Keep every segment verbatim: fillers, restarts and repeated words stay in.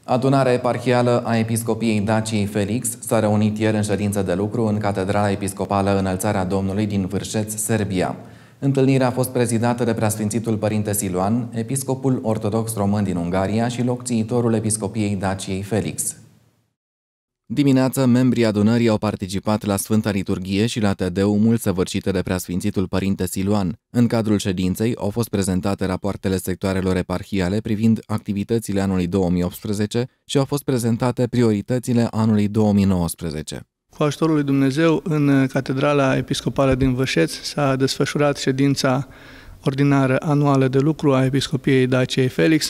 Adunarea eparhială a Episcopiei Daciei Felix s-a reunit ieri în ședință de lucru în Catedrala Episcopală Înălțarea Domnului din Vârșeț, Serbia. Întâlnirea a fost prezidată de Preasfințitul Părinte Siluan, episcopul ortodox român din Ungaria și locțiitorul Episcopiei Daciei Felix. Dimineața, membrii adunării au participat la Sfânta Liturghie și la Tedeumul săvârșite de Preasfințitul Părinte Siluan. În cadrul ședinței au fost prezentate rapoartele sectoarelor eparhiale privind activitățile anului două mii optsprezece și au fost prezentate prioritățile anului două mii nouăsprezece. Cu ajutorul lui Dumnezeu, în Catedrala Episcopală din Vârșeț s-a desfășurat ședința ordinară anuală de lucru a Episcopiei Daciei Felix,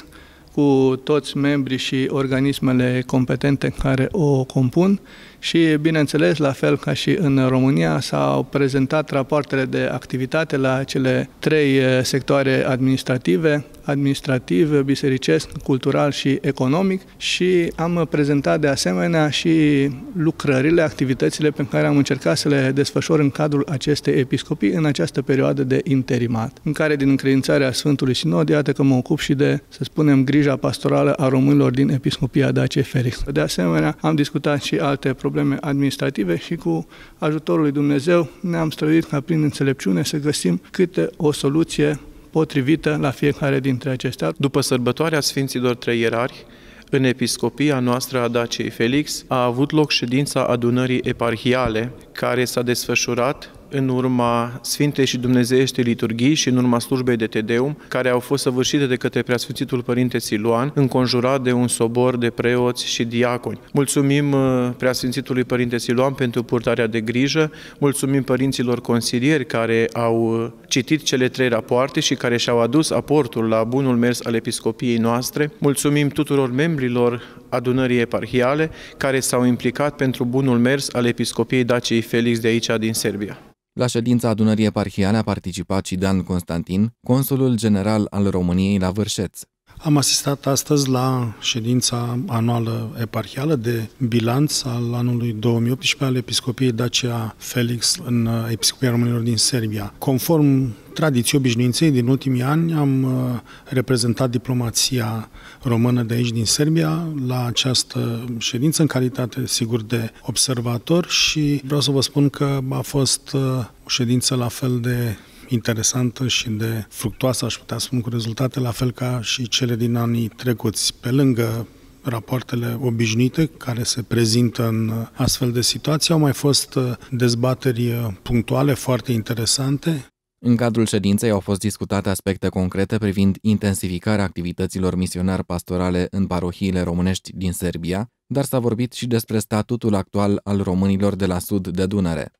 cu toți membrii și organismele competente care o compun și, bineînțeles, la fel ca și în România, s-au prezentat rapoartele de activitate la cele trei sectoare administrative, administrativ, bisericesc, cultural și economic și am prezentat de asemenea și lucrările, activitățile pe care am încercat să le desfășor în cadrul acestei episcopii în această perioadă de interimat, în care din încredințarea Sfântului Sinod, iată că mă ocup și de, să spunem, grija pastorală a românilor din Episcopia Daciei Felix. De asemenea, am discutat și alte probleme administrative și cu ajutorul lui Dumnezeu ne-am străduit ca prin înțelepciune să găsim câte o soluție potrivită la fiecare dintre acestea. După sărbătoarea Sfinților Trei Ierarhi, în episcopia noastră a Daciei Felix a avut loc ședința adunării eparhiale, care s-a desfășurat în urma Sfintei și Dumnezeiești liturghii și în urma slujbei de Tedeum, care au fost săvârșite de către Preasfințitul Părinte Siluan, înconjurat de un sobor de preoți și diaconi. Mulțumim Preasfințitului Părinte Siluan pentru purtarea de grijă, mulțumim părinților consilieri care au citit cele trei rapoarte și care și-au adus aportul la bunul mers al episcopiei noastre, mulțumim tuturor membrilor adunării eparhiale care s-au implicat pentru bunul mers al Episcopiei Daciei Felix de aici, din Serbia. La ședința adunării eparhiale a participat și Dan Constantin, consulul general al României la Vârșeț. Am asistat astăzi la ședința anuală eparhială de bilanț al anului două mii optsprezece al Episcopiei Dacia Felix în Episcopia Românilor din Serbia. Conform tradiției obișnuinței din ultimii ani, am reprezentat diplomația română de aici din Serbia la această ședință în calitate, sigur, de observator și vreau să vă spun că a fost o ședință la fel de interesantă și de fructoasă, aș putea spune, cu rezultate la fel ca și cele din anii trecuți. Pe lângă rapoartele obișnuite care se prezintă în astfel de situații, au mai fost dezbateri punctuale foarte interesante. În cadrul ședinței au fost discutate aspecte concrete privind intensificarea activităților misionar-pastorale în parohiile românești din Serbia, dar s-a vorbit și despre statutul actual al românilor de la sud de Dunăre.